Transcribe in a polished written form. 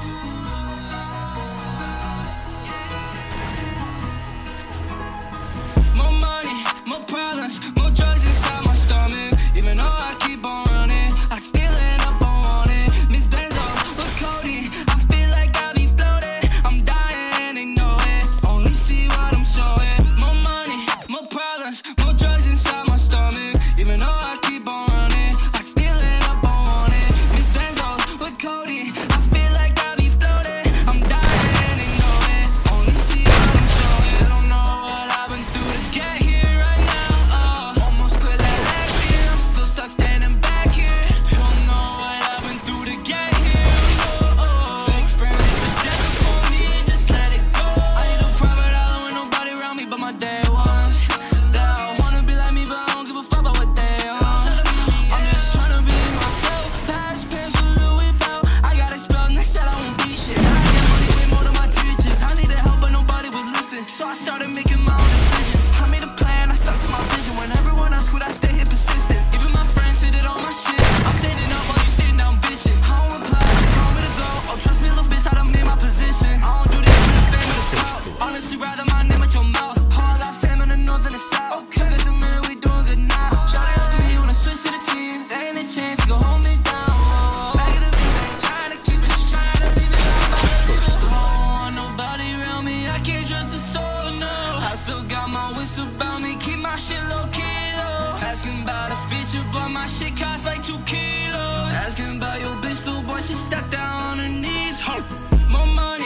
More money, more problems, more drugs inside my stomach. Even though I keep on running, I still end up on wanted. Miss Benzo with Cody, I feel like I be floating. I'm dying and they know it, only see what I'm showing. More money, more problems, more drugs inside my stomach. Even though I keep on running, I still end up on wanted. Miss Benzo with Cody, I feel like I be floating. I'm dying and they know it, only see what I'm showing. They don't know what I've been through to get here right now. Almost quit like last year, I'm still stuck standing back here. Don't know what I've been through to get here. Fake friends been dead for me, just let it go. I need a private island with nobody around me but my day ones. They all wanna be like me, but I don't give a fuck about what they are. I'm just tryna be myself. Past pants with Louis Bell. I got expelled and they said I won't be shit. I get money way more than my teachers. I needed help but nobody would listen, so I started making my own decisions. I made a plan, I stuck to my vision. When everyone else quit, I stay here persistent. Even my friends hated all my shit. I'm standing up while you standing down, bitches. I don't reply, they call me to go. Oh, trust me, little bitch, I done made my position. I don't do this for the fame or the clout. Honestly, rather my name at your mouth. All that fame in the north and the south. Okay, there's a minute, we doing good now. Shawty up to me, wanna switch to the team. There ain't a chance, go hold me down. Back of the beat, they ain't trying to keep it, she trying to leave it. I don't want nobody around me, I can't trust a soul, no. I still got my whistle about me, keep my shit low key, though. Asking about a feature, but my shit costs like 2 kilos. Asking about your bitch, little boy, she stuck down on her knees. More money.